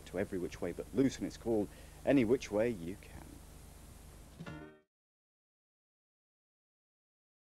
to Every Which Way But Loose, and it's called Any Which Way You Can.